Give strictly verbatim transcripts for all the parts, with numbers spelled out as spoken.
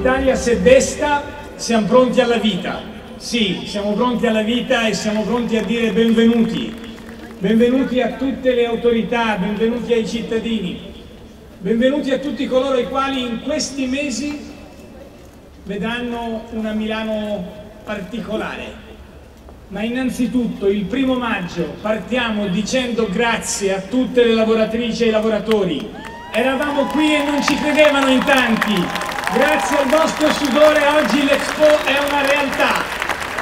L'Italia si è desta, siamo pronti alla vita. Sì, siamo pronti alla vita e siamo pronti a dire benvenuti. Benvenuti a tutte le autorità, benvenuti ai cittadini, benvenuti a tutti coloro i quali in questi mesi vedranno una Milano particolare. Ma innanzitutto il primo maggio partiamo dicendo grazie a tutte le lavoratrici e i lavoratori. Eravamo qui e non ci credevano in tanti. Grazie al vostro sudore oggi l'Expo è una realtà.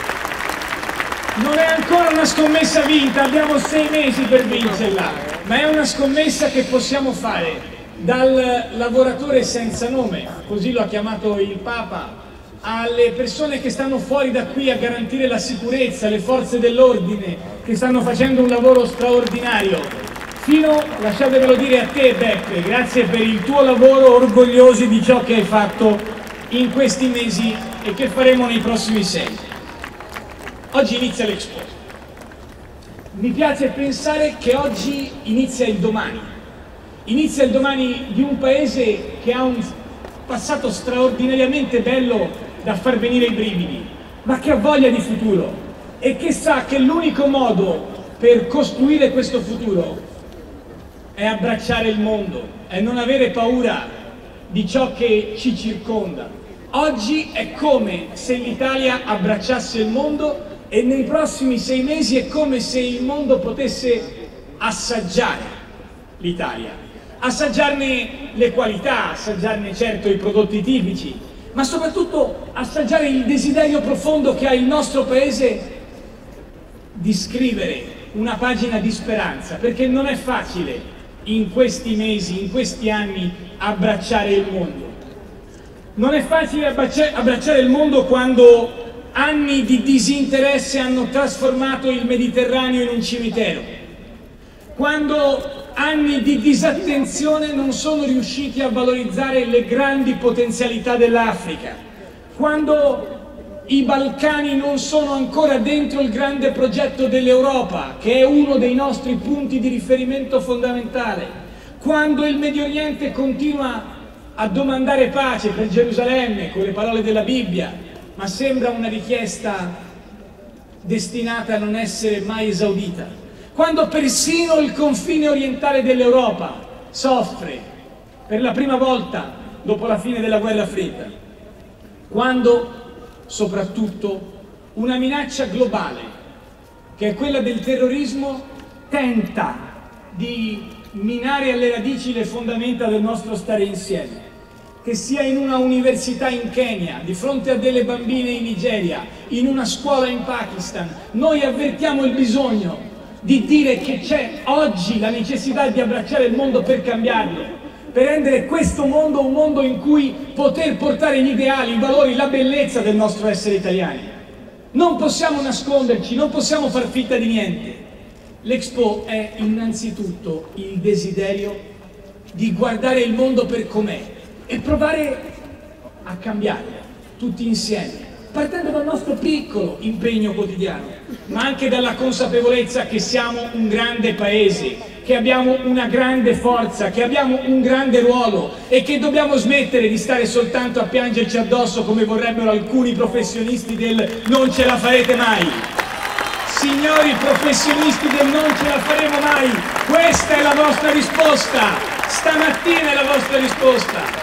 Non è ancora una scommessa vinta, abbiamo sei mesi per vincerla, ma è una scommessa che possiamo fare. Dal lavoratore senza nome, così lo ha chiamato il Papa, alle persone che stanno fuori da qui a garantire la sicurezza, le forze dell'ordine che stanno facendo un lavoro straordinario, fino, lasciatevelo dire, a te Beppe, grazie per il tuo lavoro, orgogliosi di ciò che hai fatto in questi mesi e che faremo nei prossimi sei. Oggi inizia l'Expo. Mi piace pensare che oggi inizia il domani. Inizia il domani di un paese che ha un passato straordinariamente bello da far venire i brividi, ma che ha voglia di futuro e che sa che l'unico modo per costruire questo futuro è abbracciare il mondo, è non avere paura di ciò che ci circonda. Oggi è come se l'Italia abbracciasse il mondo e nei prossimi sei mesi è come se il mondo potesse assaggiare l'Italia, assaggiarne le qualità, assaggiarne certo i prodotti tipici, ma soprattutto assaggiare il desiderio profondo che ha il nostro paese di scrivere una pagina di speranza, perché non è facile in questi mesi, in questi anni, abbracciare il mondo. Non è facile abbracciare il mondo quando anni di disinteresse hanno trasformato il Mediterraneo in un cimitero, quando anni di disattenzione non sono riusciti a valorizzare le grandi potenzialità dell'Africa, quando i Balcani non sono ancora dentro il grande progetto dell'Europa, che è uno dei nostri punti di riferimento fondamentale, quando il Medio Oriente continua a domandare pace per Gerusalemme con le parole della Bibbia, ma sembra una richiesta destinata a non essere mai esaudita. Quando persino il confine orientale dell'Europa soffre per la prima volta dopo la fine della guerra fredda. Quando, soprattutto, una minaccia globale, che è quella del terrorismo, tenta di minare alle radici le fondamenta del nostro stare insieme. Che sia in una università in Kenya, di fronte a delle bambine in Nigeria, in una scuola in Pakistan, noi avvertiamo il bisogno di dire che c'è oggi la necessità di abbracciare il mondo per cambiarlo, per rendere questo mondo un mondo in cui poter portare gli ideali, i valori, la bellezza del nostro essere italiani. Non possiamo nasconderci, non possiamo far finta di niente. L'Expo è innanzitutto il desiderio di guardare il mondo per com'è e provare a cambiarlo tutti insieme, partendo dal nostro piccolo impegno quotidiano, ma anche dalla consapevolezza che siamo un grande paese, che abbiamo una grande forza, che abbiamo un grande ruolo e che dobbiamo smettere di stare soltanto a piangerci addosso come vorrebbero alcuni professionisti del non ce la farete mai. Signori professionisti del non ce la faremo mai, questa è la vostra risposta, stamattina è la vostra risposta.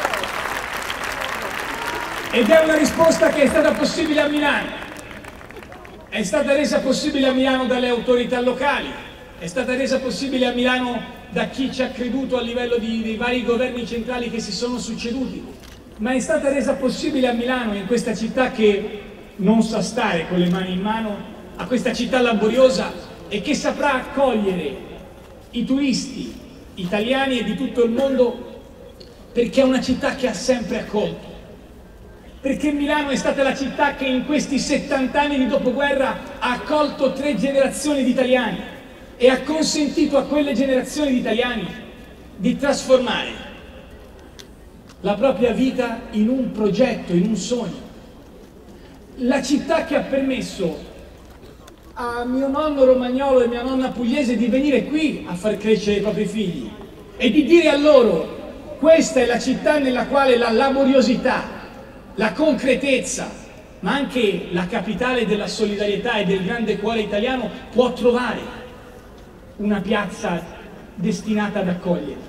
Ed è una risposta che è stata possibile a Milano, è stata resa possibile a Milano dalle autorità locali, è stata resa possibile a Milano da chi ci ha creduto a livello di, dei vari governi centrali che si sono succeduti, ma è stata resa possibile a Milano, in questa città che non sa stare con le mani in mano, a questa città laboriosa e che saprà accogliere i turisti italiani e di tutto il mondo, perché è una città che ha sempre accolto. Perché Milano è stata la città che in questi settanta anni di dopoguerra ha accolto tre generazioni di italiani e ha consentito a quelle generazioni di italiani di trasformare la propria vita in un progetto, in un sogno. La città che ha permesso a mio nonno romagnolo e mia nonna pugliese di venire qui a far crescere i propri figli e di dire a loro: questa è la città nella quale la laboriosità, la concretezza, ma anche la capitale della solidarietà e del grande cuore italiano può trovare una piazza destinata ad accoglierli.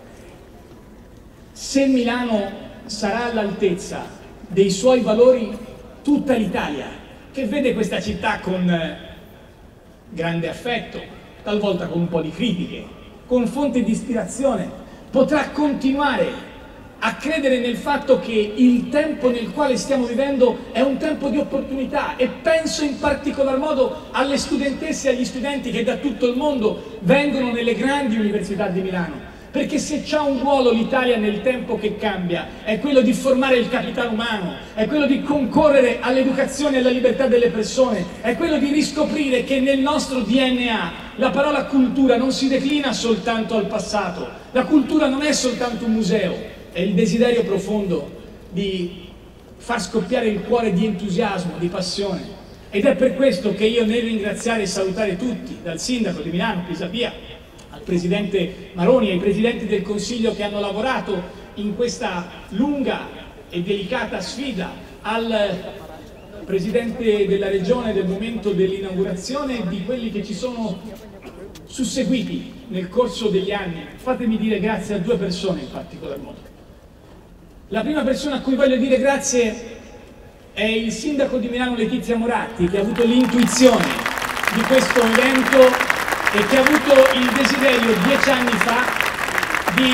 Se Milano sarà all'altezza dei suoi valori, tutta l'Italia, che vede questa città con grande affetto, talvolta con un po' di critiche, con fonte di ispirazione, potrà continuare a credere nel fatto che il tempo nel quale stiamo vivendo è un tempo di opportunità, e penso in particolar modo alle studentesse e agli studenti che da tutto il mondo vengono nelle grandi università di Milano, perché se c'ha un ruolo l'Italia nel tempo che cambia è quello di formare il capitale umano, è quello di concorrere all'educazione e alla libertà delle persone, è quello di riscoprire che nel nostro D N A la parola cultura non si declina soltanto al passato, la cultura non è soltanto un museo, è il desiderio profondo di far scoppiare il cuore di entusiasmo, di passione. Ed è per questo che io, nel ringraziare e salutare tutti, dal sindaco di Milano Pisapia al presidente Maroni, ai presidenti del Consiglio che hanno lavorato in questa lunga e delicata sfida, al presidente della regione del momento dell'inaugurazione e di quelli che ci sono susseguiti nel corso degli anni, fatemi dire grazie a due persone in particolar modo. La prima persona a cui voglio dire grazie è il sindaco di Milano Letizia Moratti, che ha avuto l'intuizione di questo evento e che ha avuto il desiderio dieci anni fa di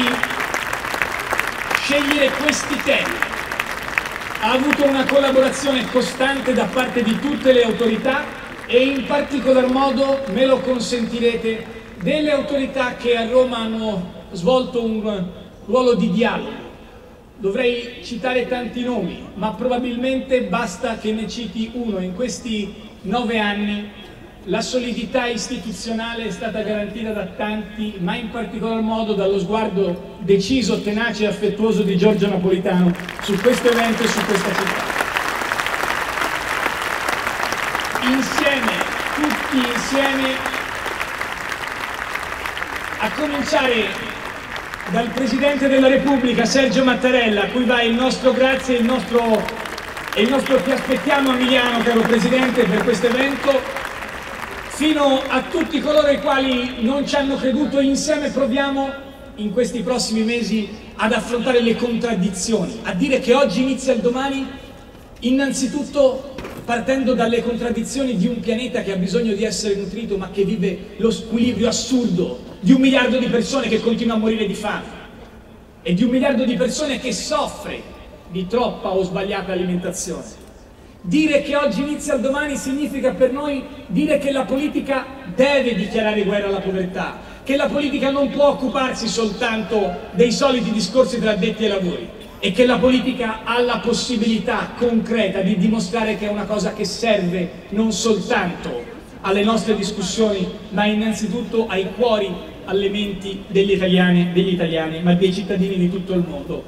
scegliere questi temi. Ha avuto una collaborazione costante da parte di tutte le autorità e in particolar modo, me lo consentirete, delle autorità che a Roma hanno svolto un ruolo di dialogo. Dovrei citare tanti nomi, ma probabilmente basta che ne citi uno. In questi nove anni la solidità istituzionale è stata garantita da tanti, ma in particolar modo dallo sguardo deciso, tenace e affettuoso di Giorgio Napolitano su questo evento e su questa città. Insieme, tutti insieme, a cominciare dal Presidente della Repubblica Sergio Mattarella, a cui va il nostro grazie e il nostro, e il nostro ti aspettiamo a Milano, caro Presidente, per questo evento, fino a tutti coloro i quali non ci hanno creduto. Insieme proviamo in questi prossimi mesi ad affrontare le contraddizioni, a dire che oggi inizia il domani, innanzitutto partendo dalle contraddizioni di un pianeta che ha bisogno di essere nutrito, ma che vive lo squilibrio assurdo di un miliardo di persone che continua a morire di fame e di un miliardo di persone che soffre di troppa o sbagliata alimentazione. Dire che oggi inizia il domani significa per noi dire che la politica deve dichiarare guerra alla povertà, che la politica non può occuparsi soltanto dei soliti discorsi tra addetti ai lavori, e che la politica ha la possibilità concreta di dimostrare che è una cosa che serve non soltanto alle nostre discussioni, ma innanzitutto ai cuori, alle menti degli italiani, degli italiani, ma dei cittadini di tutto il mondo.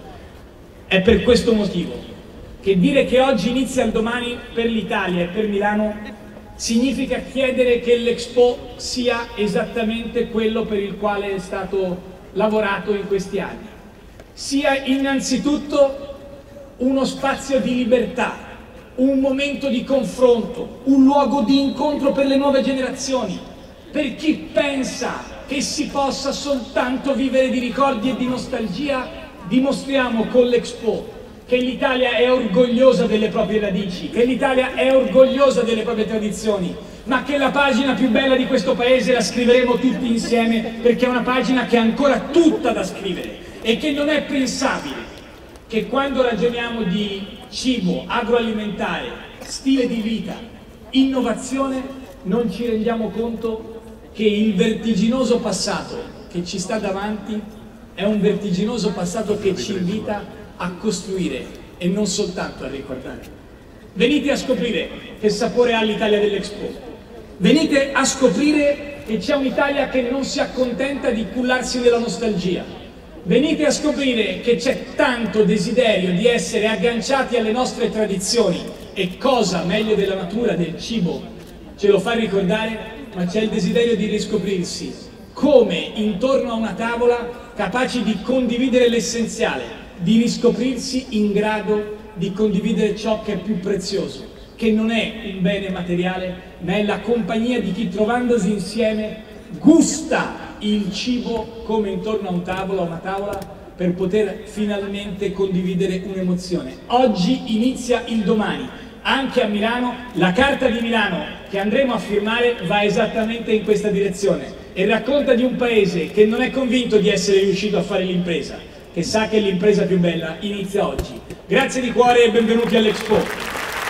È per questo motivo che dire che oggi inizia il domani per l'Italia e per Milano significa chiedere che l'Expo sia esattamente quello per il quale è stato lavorato in questi anni. Sia innanzitutto uno spazio di libertà, un momento di confronto, un luogo di incontro per le nuove generazioni, per chi pensa che si possa soltanto vivere di ricordi e di nostalgia. Dimostriamo con l'Expo che l'Italia è orgogliosa delle proprie radici, che l'Italia è orgogliosa delle proprie tradizioni, ma che la pagina più bella di questo paese la scriveremo tutti insieme, perché è una pagina che è ancora tutta da scrivere e che non è pensabile che quando ragioniamo di cibo, agroalimentare, stile di vita, innovazione, non ci rendiamo conto che il vertiginoso passato che ci sta davanti è un vertiginoso passato che ci invita a costruire e non soltanto a ricordare. Venite a scoprire che sapore ha l'Italia dell'Expo. Venite a scoprire che c'è un'Italia che non si accontenta di cullarsi nella nostalgia. Venite a scoprire che c'è tanto desiderio di essere agganciati alle nostre tradizioni, e cosa meglio della natura, del cibo, ce lo fa ricordare, ma c'è il desiderio di riscoprirsi come intorno a una tavola capaci di condividere l'essenziale, di riscoprirsi in grado di condividere ciò che è più prezioso, che non è un bene materiale, ma è la compagnia di chi, trovandosi insieme, gusta il cibo come intorno a un tavolo, a una tavola, per poter finalmente condividere un'emozione. Oggi inizia il domani. Anche a Milano, la Carta di Milano che andremo a firmare va esattamente in questa direzione e racconta di un paese che non è convinto di essere riuscito a fare l'impresa, che sa che l'impresa più bella inizia oggi. Grazie di cuore e benvenuti all'Expo.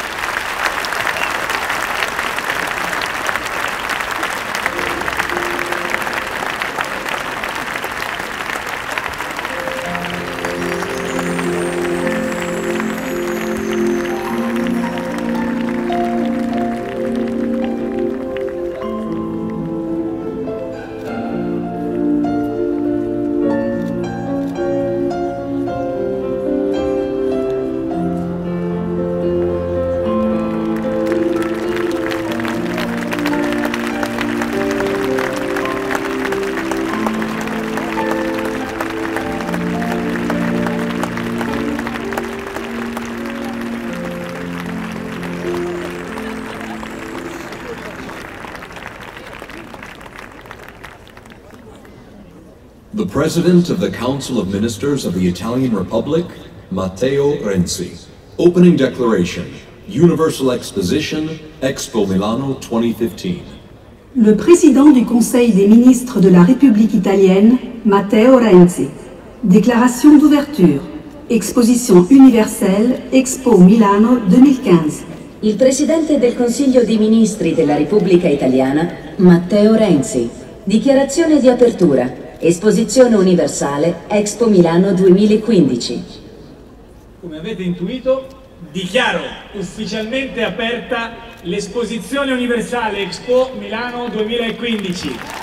The President of the Council of Ministers of the Italian Republic, Matteo Renzi. Opening Declaration, Universal Exposition, Expo Milano twenty fifteen. Le Président du Conseil des ministres de la République italienne, Matteo Renzi. Déclaration d'ouverture. Exposition universelle, Expo Milano duemilaquindici. Il Presidente del Consiglio dei Ministri della Repubblica Italiana, Matteo Renzi. Dichiarazione di apertura. Esposizione universale Expo Milano duemilaquindici. Come avete intuito, dichiaro ufficialmente aperta l'esposizione universale Expo Milano duemilaquindici.